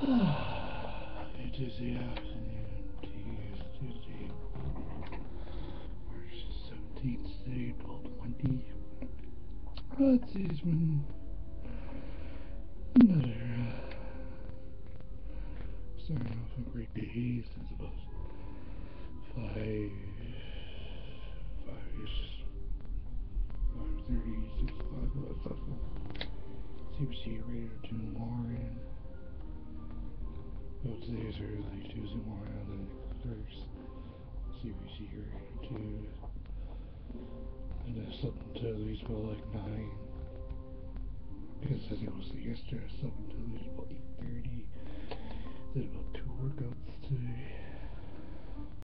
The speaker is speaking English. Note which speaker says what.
Speaker 1: Tuesday afternoon, Tuesday, March 17th, today, 12:20. Today's been another, starting off a great day since about 5:30, 6 o'clock, all that stuff. CBC Radio to Warren. Well, today is early Tuesday morning on the 1st. CBC Radio 2. And I slept until at least about like 9. Because I think it was yesterday, I slept until at least about 8:30. Did about 2 workouts today.